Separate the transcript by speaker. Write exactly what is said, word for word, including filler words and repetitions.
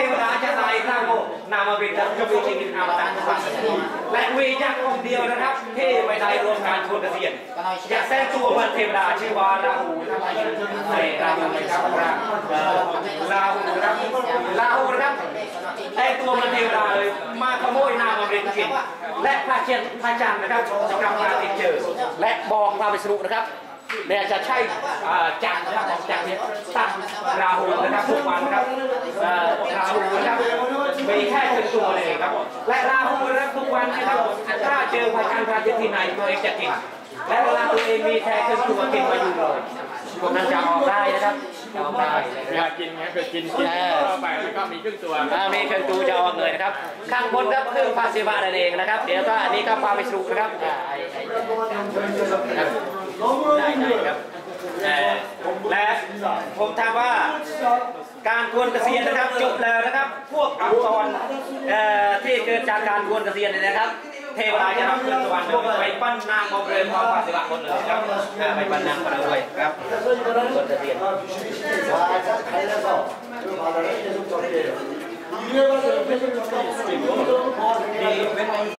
Speaker 1: วดาจะตายร่างโมนามาเป็นดับจะมีชีวิตอาตาและวีจักองเดียวนะครับที่ไม่ได้รวมการชนเกษียณอยากแทรกตัวมันเทวดาชื่อว่าราหูนะครับในราหูนะครับราหูนะครับราหูนะครับแต่ตัวมันเทวดาเลยมาขโมยนามาเป็นกินและพระเชียนพระจันทร์นะครับจะกลับมาติดเจอและบอกพระวิษณุนะครับเนี่ยจะใช่จักรนะครับจักรเนี่ยตัดราหูนะครับทุกวันนะครับราหูนะครับมีแค่เป็นตัวเลยครับและราหูนะครับทุกวันนะครับถ้าเจอพระจันทร์พระอาทิตย์ที่ไหนตัวเองจะกินและเวลาตัวเองมีแค่เป็นตัวกินมาอยู่เลยนั่นจะออกได้นะครับจะออกได้เวลากินไงเกิดกินกินเข้าไปแล้วก็มีครึ่งตัวมีครึ่งตัวจะออกเลยนะครับข้างบนครับคือพระศิวะนั่นเองนะครับเดี๋ยวก็อันนี้ก็พระวิษณุนะครับได้ได้ครับและผมถามว่าการกวนเกษียณนะครับจบแล้วนะครับพวกอักษรที่เกิดจากการกวนเกษียณนะครับเทวดาจะรับเงินสวรรค์ไปปั้นนางบำเรอของพระศิวะคนเลยครับไปปั้นนางบำเรอครับกวนเกษียณ